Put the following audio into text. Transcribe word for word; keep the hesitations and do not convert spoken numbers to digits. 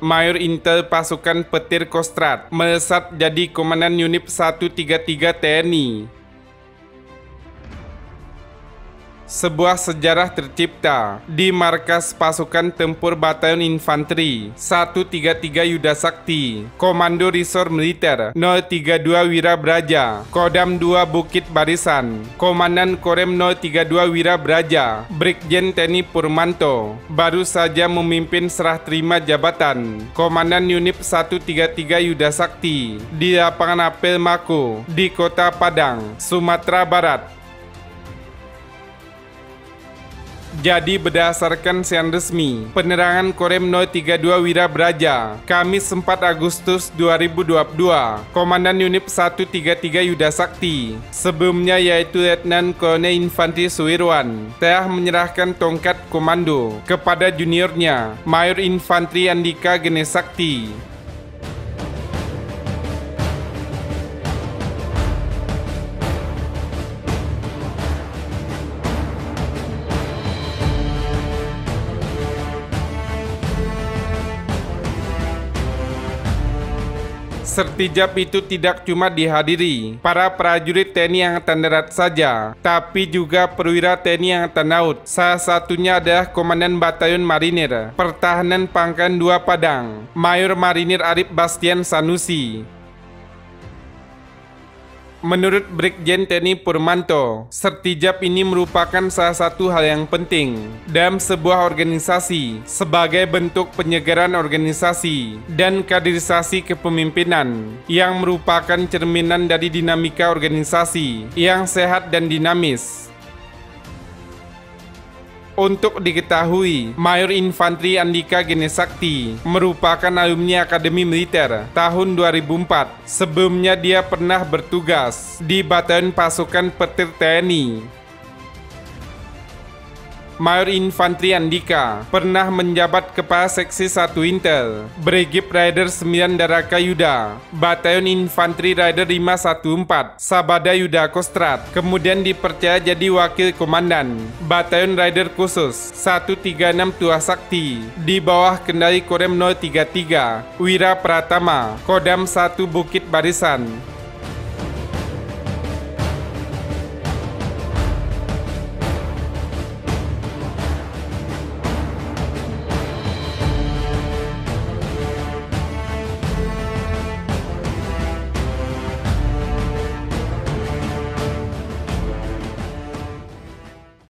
Mayor Intel pasukan petir Kostrad, melesat jadi komandan unit seratus tiga puluh tiga T N I. Sebuah sejarah tercipta di markas pasukan tempur Batalion Infanteri seratus tiga puluh tiga Yudasakti, Komando Resor Militer nol tiga dua Wirabraja, Kodam dua Bukit Barisan, Komandan Korem nol tiga dua Wirabraja, Brigjen Teni Purmanto, baru saja memimpin serah terima jabatan Komandan Unit seratus tiga puluh tiga Yudasakti di lapangan apel Mako di Kota Padang, Sumatera Barat. Jadi berdasarkan siaran resmi penerangan Korem nol tiga dua Wirabraja, Kamis empat Agustus dua ribu dua puluh dua, Komandan Unit seratus tiga puluh tiga Yudasakti, sebelumnya yaitu Letnan Kolonel Infanteri Suwirwan, telah menyerahkan tongkat komando kepada juniornya, Mayor Infanteri Andika Genesakti. Sertijab itu tidak cuma dihadiri para prajurit T N I Angkatan Darat saja, tapi juga perwira T N I Angkatan Laut. Salah satunya adalah Komandan Batalion Marinir Pertahanan Pangkalan dua Padang, Mayor Marinir Arif Bastian Sanusi. Menurut Brigjen Teni Purmanto, sertijab ini merupakan salah satu hal yang penting dalam sebuah organisasi sebagai bentuk penyegaran organisasi dan kaderisasi kepemimpinan yang merupakan cerminan dari dinamika organisasi yang sehat dan dinamis. Untuk diketahui, Mayor Infanteri Andika Genesakti merupakan alumni Akademi Militer tahun dua ribu empat. Sebelumnya dia pernah bertugas di Batalion Pasukan Petir T N I. Mayor Infanteri Andika pernah menjabat Kepala Seksi satu Intel, Brigip Raider sembilan Daraka Yuda, Batalion Infanteri Raider lima satu empat, Sabada Yuda Kostrad, kemudian dipercaya jadi Wakil Komandan Batalion Raider Khusus seratus tiga puluh enam Tua Sakti di bawah kendali Korem nol tiga tiga Wira Pratama, Kodam satu Bukit Barisan.